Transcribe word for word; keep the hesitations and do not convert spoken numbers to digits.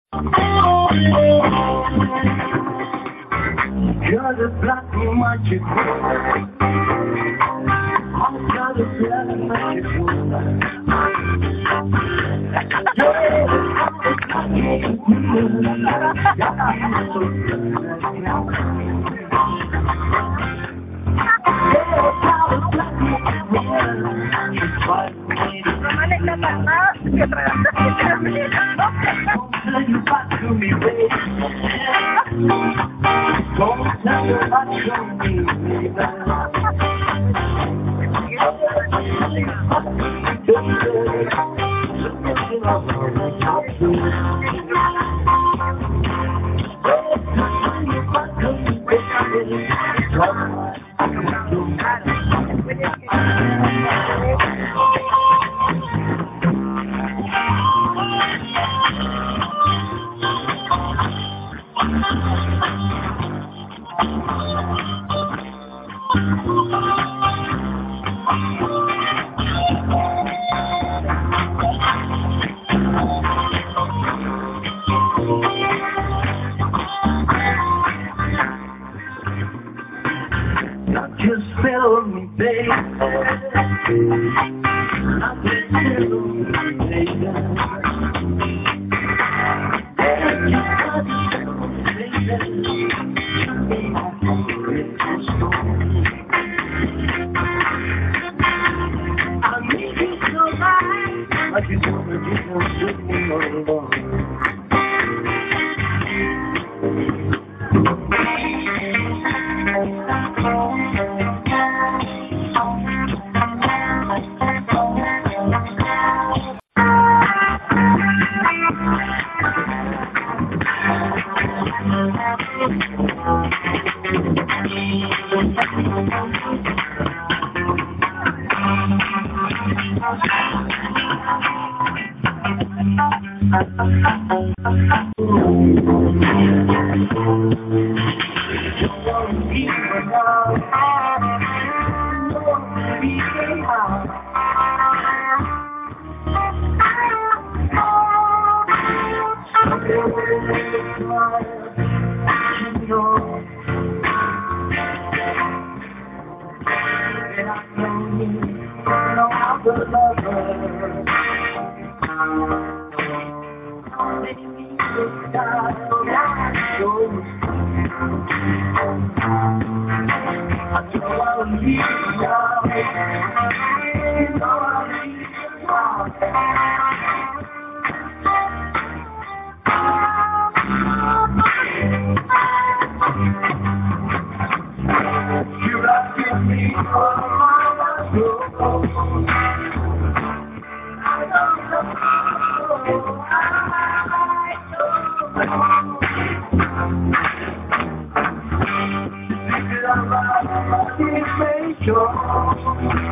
You're the black magic woman. You're the black magic woman. You're the black magic woman. Romanes la pasada que tragaste You back to me, baby. Don't tell you back to me, baby. Just fill me, baby. Not just fill me, baby. And you got to fill me, baby. I need you so bad. I just want to get you sitting alone. Hecho.